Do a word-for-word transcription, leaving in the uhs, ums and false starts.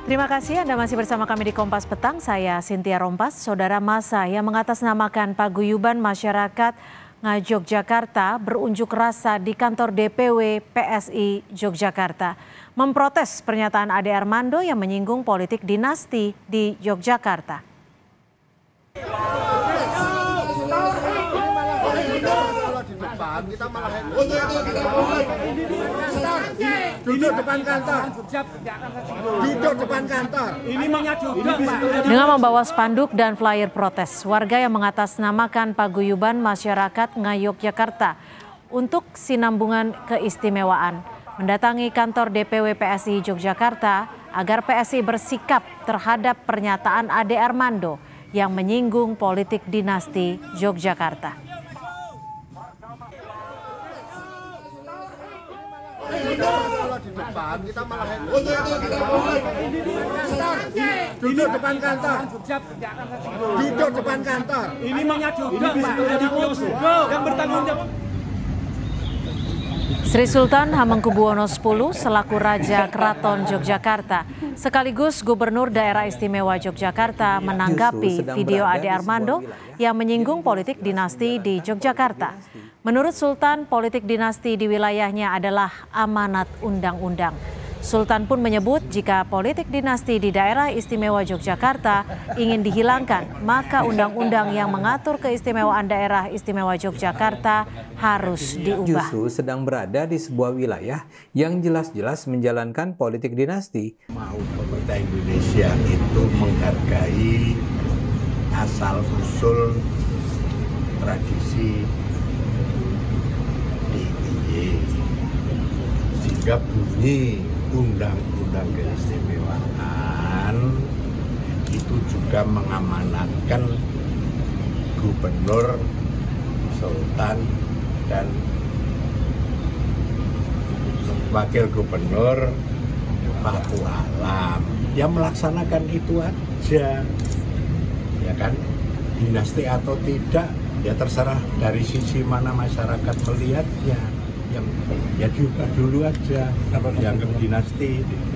Terima kasih Anda masih bersama kami di Kompas Petang. Saya Cynthia Rompas. Saudara, massa yang mengatasnamakan paguyuban masyarakat Yogyakarta berunjuk rasa di kantor D P W P S I Yogyakarta memprotes pernyataan Ade Armando yang menyinggung politik dinasti di Yogyakarta. Kita malah duduk depan kantor, duduk depan kantor. Ini duduk, Pak. Dengan membawa spanduk dan flyer protes, warga yang mengatasnamakan paguyuban masyarakat Yogyakarta untuk sinambungan keistimewaan mendatangi kantor D P W P S I Yogyakarta agar P S I bersikap terhadap pernyataan Ade Armando yang menyinggung politik dinasti Yogyakarta. Kalau di depan kita malah duduk depan kantor, duduk depan kantor. Ini duduk, Pak. Jadi yang bertanggung jawab. Sri Sultan Hamengkubuwono X selaku Raja Keraton Yogyakarta sekaligus Gubernur Daerah Istimewa Yogyakarta menanggapi video Ade Armando yang menyinggung politik dinasti di Yogyakarta. Menurut Sultan, politik dinasti di wilayahnya adalah amanat undang-undang. Sultan pun menyebut jika politik dinasti di Daerah Istimewa Yogyakarta ingin dihilangkan, maka undang-undang yang mengatur keistimewaan Daerah Istimewa Yogyakarta harus diubah. Justru sedang berada di sebuah wilayah yang jelas-jelas menjalankan politik dinasti. Mau pemerintah Indonesia itu menghargai asal-usul tradisi sehingga bunyi undang-undang keistimewaan itu juga mengamanatkan gubernur, sultan, dan wakil gubernur Paku Alam yang melaksanakan itu aja, ya kan, dinasti atau tidak ya terserah dari sisi mana masyarakat melihatnya. Yang ya diubah dulu aja kalau dianggap dinasti.